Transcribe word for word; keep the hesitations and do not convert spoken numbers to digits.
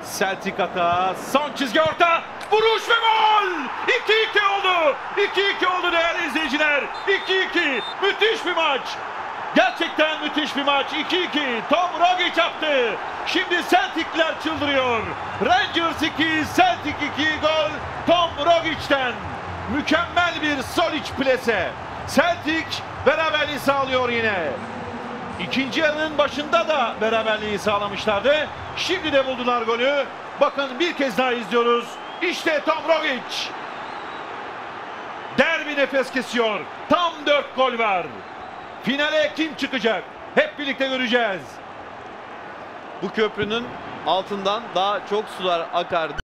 Celtic atağı, son çizgi orta, vuruş ve gol! iki iki oldu. iki iki oldu değerli izleyiciler. iki iki. Müthiş bir maç. Gerçekten müthiş bir maç. iki iki. Tom Rogic attı. Şimdi Celtic'ler çıldırıyor. Rangers iki, Celtic iki, gol Tom Rogic'ten. Mükemmel bir Solic plase. Celtic beraberliği sağlıyor yine. İkinci yarının başında da beraberliği sağlamışlardı. Şimdi de buldular golü. Bakın bir kez daha izliyoruz. İşte Tom Rogic. Derbi nefes kesiyor. Tam dört gol var. Finale kim çıkacak? Hep birlikte göreceğiz. Bu köprünün altından daha çok sular akar.